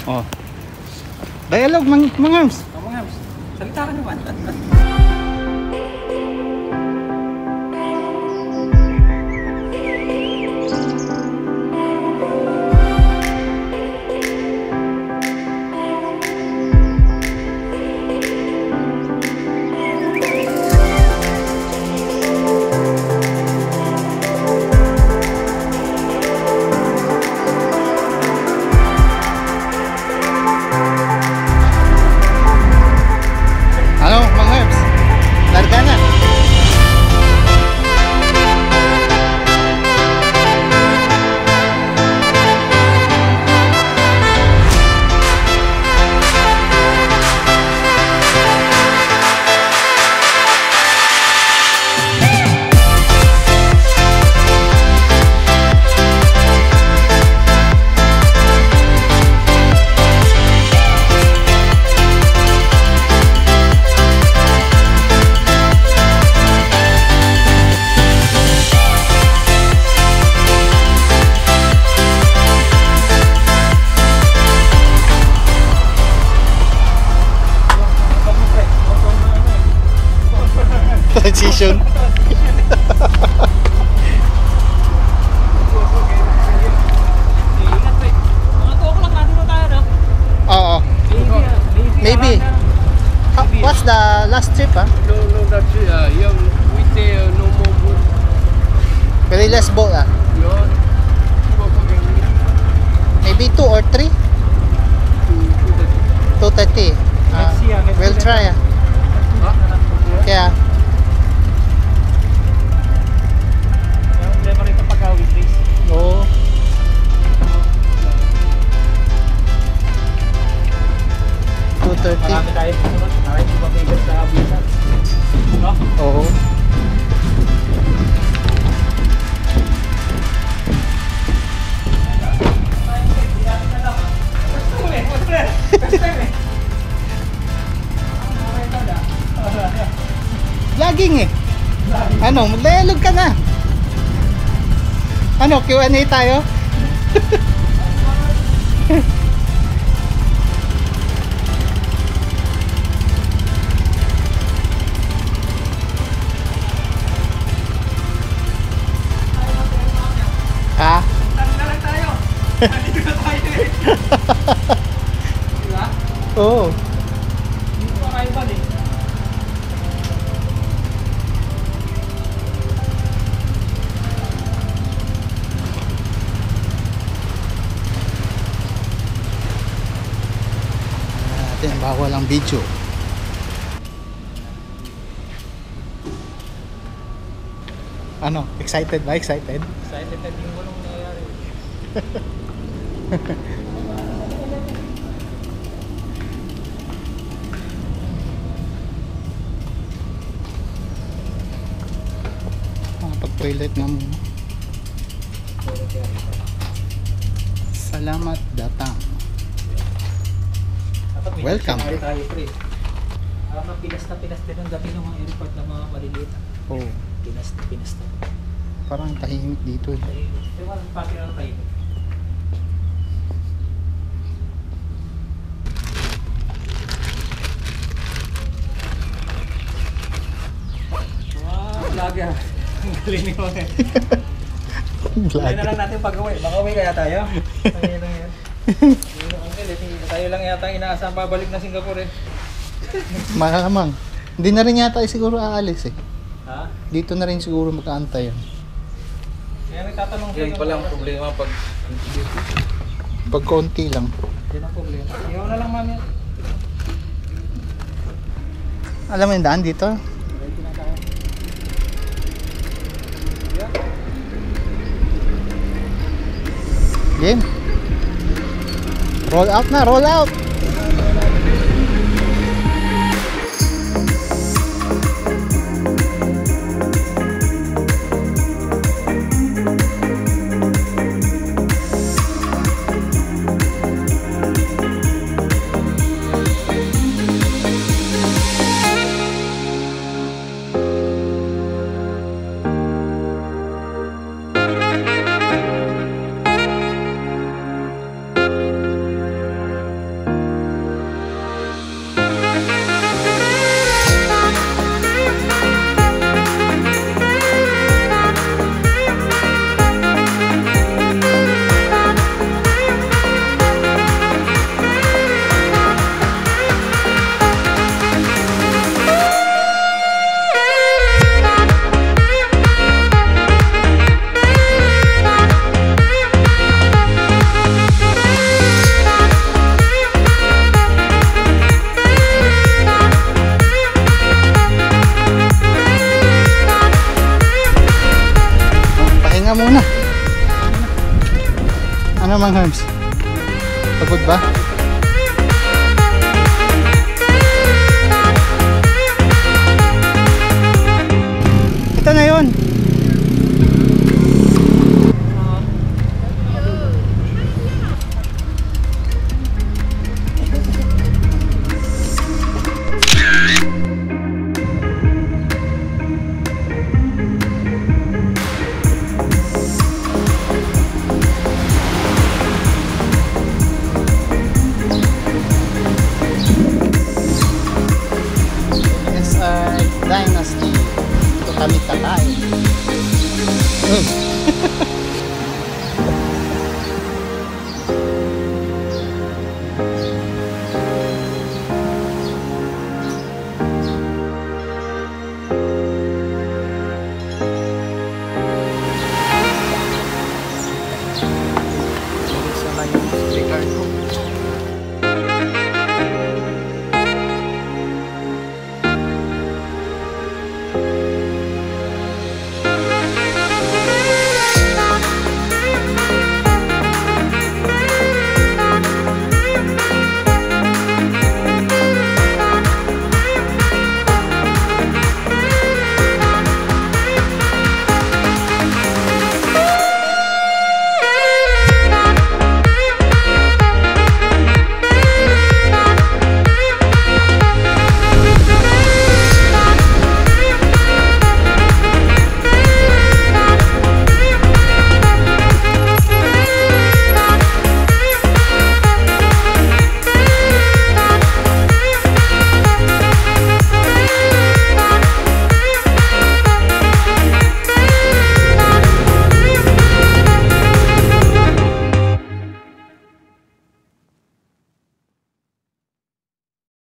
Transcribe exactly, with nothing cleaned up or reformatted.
Oh. Dialogue, mang mga arms. Oh, mga arms. Salita ka naman. Transition. Oo. Maybe. How, what's the last trip, ah? No, no, that's it. Uh, yung we say uh, no more boat. Very less boat, ah? Yun. Maybe two or three? two thirty. Uh, we'll try, ah. Kaya, oo. two thirty. Marami tayo pumunod. Marami yung mabigat sa abisan. No? Oo. Vlogging eh. Ano, mag-dialog ka na. Ano, Q and A tayo? Ha? Tanong na lang tayo. Nandito na tayo eh. Diba? Oo. Dito pa kayo ba eh? Natin, bawal ang video. Ano? Excited ba? Excited? Excited na din walang nangyayari. Pag-toilet nga muna. Salamat datang. Welcome. Tayo tayo pre. Alam na pinas na pinas din ang gabi ng mga airport ng mga maliliit. Oh, Pinas na pinas na. parang tahimik dito eh. Ay, diba, pati na tayo. Wow, vlogger. Ang galing mo eh. Tayo na lang natin pag-uwi. Baka-uwi kaya tayo? Tayo lang yan. Tayo lang yata ang inaasang babalik na Singapore eh. Malamang. Hindi na rin yata siguro aalis eh. Ha? Dito na rin siguro mag-aantay yan. Kaya nagtatanong Yan pala ang problema pag Pag konti lang. Yan ang problema. Iyaw na lang mami. Alam mo yung daan dito? Game. Roll out na, roll out. Ano mang Herms? Pagod ba? Ito na yun.